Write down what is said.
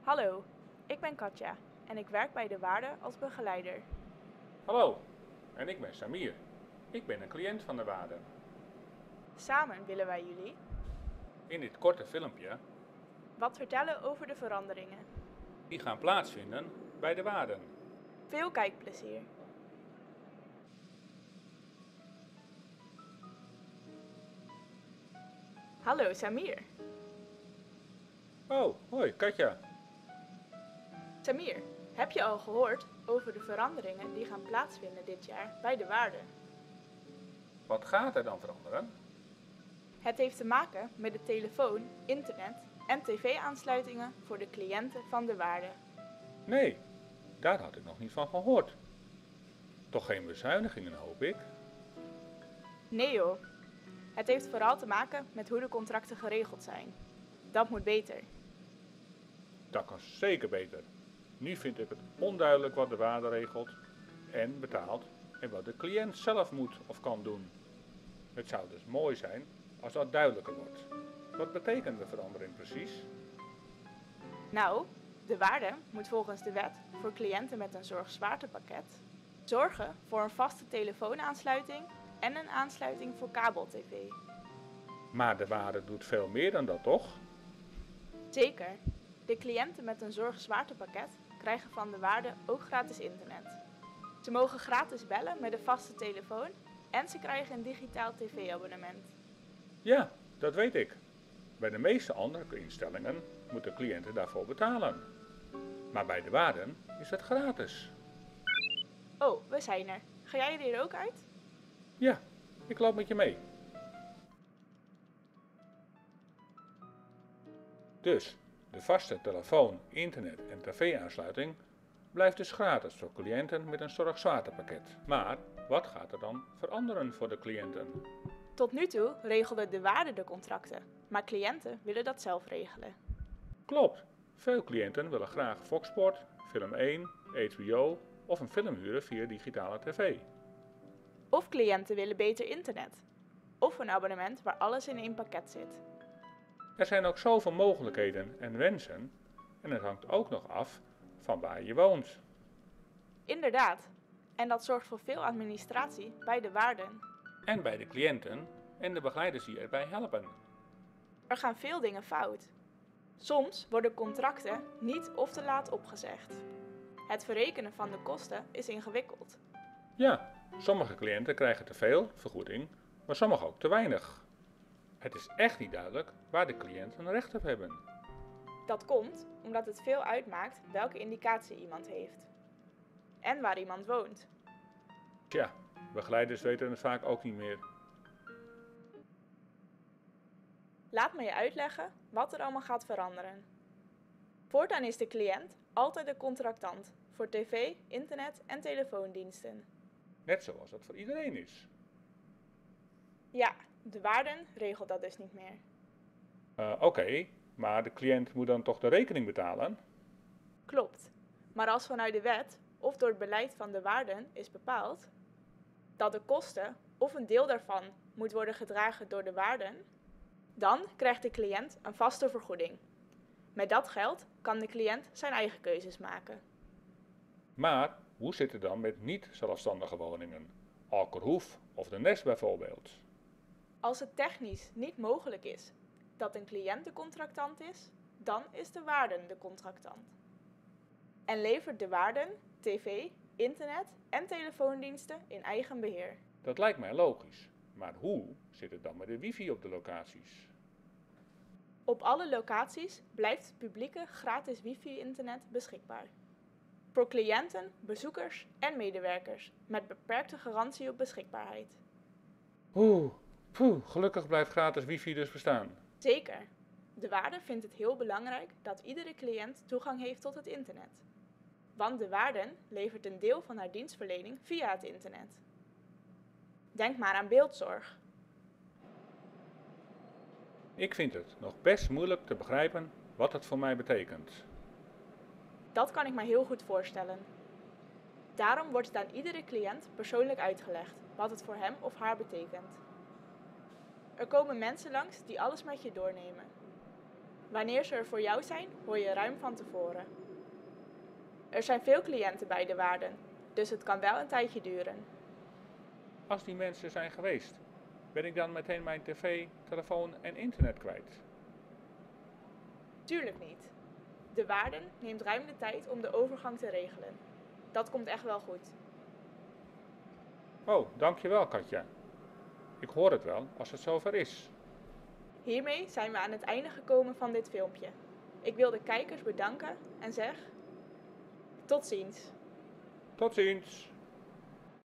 Hallo, ik ben Katja en ik werk bij De Waarde als begeleider. Hallo, en ik ben Samir. Ik ben een cliënt van De Waarde. Samen willen wij jullie In dit korte filmpje wat vertellen over de veranderingen. die gaan plaatsvinden bij De Waarde. Veel kijkplezier! Hallo Samir. Oh, hoi Katja. Samir, heb je al gehoord over de veranderingen die gaan plaatsvinden dit jaar bij De Waarde? Wat gaat er dan veranderen? Het heeft te maken met de telefoon, internet en tv-aansluitingen voor de cliënten van De Waarde. Nee, daar had ik nog niet van gehoord. Toch geen bezuinigingen, hoop ik? Nee joh, het heeft vooral te maken met hoe de contracten geregeld zijn. Dat moet beter. Dat kan zeker beter. Nu vind ik het onduidelijk wat De Waarde regelt en betaalt en wat de cliënt zelf moet of kan doen. Het zou dus mooi zijn als dat duidelijker wordt. Wat betekent de verandering precies? Nou, De Waarde moet volgens de wet voor cliënten met een zorgzwaartepakket zorgen voor een vaste telefoonaansluiting en een aansluiting voor kabel-tv. Maar De Waarde doet veel meer dan dat, toch? Zeker, de cliënten met een zorgzwaartepakket krijgen van De Waarde ook gratis internet. Ze mogen gratis bellen met een vaste telefoon en ze krijgen een digitaal tv-abonnement. Ja, dat weet ik. Bij de meeste andere instellingen moeten cliënten daarvoor betalen. Maar bij De Waarde is het gratis. Oh, we zijn er. Ga jij er hier ook uit? Ja, ik loop met je mee. Dus, de vaste telefoon, internet en tv-aansluiting blijft dus gratis voor cliënten met een zorgzwaartepakket. Maar wat gaat er dan veranderen voor de cliënten? Tot nu toe regelde De Waarde de contracten, maar cliënten willen dat zelf regelen. Klopt, veel cliënten willen graag Fox Sport, Film 1, HBO of een film huren via digitale tv. Of cliënten willen beter internet. Of een abonnement waar alles in één pakket zit. Er zijn ook zoveel mogelijkheden en wensen en het hangt ook nog af van waar je woont. Inderdaad. En dat zorgt voor veel administratie bij De Waarde. En bij de cliënten en de begeleiders die erbij helpen. Er gaan veel dingen fout. Soms worden contracten niet of te laat opgezegd. Het verrekenen van de kosten is ingewikkeld. Ja, sommige cliënten krijgen te veel vergoeding, maar sommige ook te weinig. Het is echt niet duidelijk waar de cliënten recht op hebben. Dat komt omdat het veel uitmaakt welke indicatie iemand heeft. En waar iemand woont. Tja, begeleiders weten het vaak ook niet meer. Laat me je uitleggen wat er allemaal gaat veranderen. Voortaan is de cliënt altijd de contractant voor tv, internet en telefoondiensten. Net zoals dat voor iedereen is. Ja, De Waarde regelt dat dus niet meer. Oké, maar de cliënt moet dan toch de rekening betalen? Klopt, maar als vanuit de wet of door het beleid van De Waarde is bepaald dat de kosten of een deel daarvan moet worden gedragen door De Waarde, dan krijgt de cliënt een vaste vergoeding. Met dat geld kan de cliënt zijn eigen keuzes maken. Maar hoe zit het dan met niet-zelfstandige woningen? Alkerhoef of de Nest bijvoorbeeld? Als het technisch niet mogelijk is dat een cliënt de contractant is, dan is De Waarde de contractant. En levert De Waarde tv, internet en telefoondiensten in eigen beheer. Dat lijkt mij logisch. Maar hoe zit het dan met de wifi op de locaties? Op alle locaties blijft het publieke gratis wifi-internet beschikbaar. Voor cliënten, bezoekers en medewerkers met beperkte garantie op beschikbaarheid. Gelukkig blijft gratis wifi dus bestaan. Zeker. De Waarde vindt het heel belangrijk dat iedere cliënt toegang heeft tot het internet. Want De Waarde levert een deel van haar dienstverlening via het internet. Denk maar aan beeldzorg. Ik vind het nog best moeilijk te begrijpen wat het voor mij betekent. Dat kan ik me heel goed voorstellen. Daarom wordt het aan iedere cliënt persoonlijk uitgelegd wat het voor hem of haar betekent. Er komen mensen langs die alles met je doornemen. Wanneer ze er voor jou zijn, hoor je ruim van tevoren. Er zijn veel cliënten bij de waarden, dus het kan wel een tijdje duren. Als die mensen zijn geweest, ben ik dan meteen mijn tv, telefoon en internet kwijt? Tuurlijk niet. De waarden neemt ruim de tijd om de overgang te regelen. Dat komt echt wel goed. Oh, dankjewel Katja. Ik hoor het wel als het zover is. Hiermee zijn we aan het einde gekomen van dit filmpje. Ik wil de kijkers bedanken en zeg: tot ziens! Tot ziens!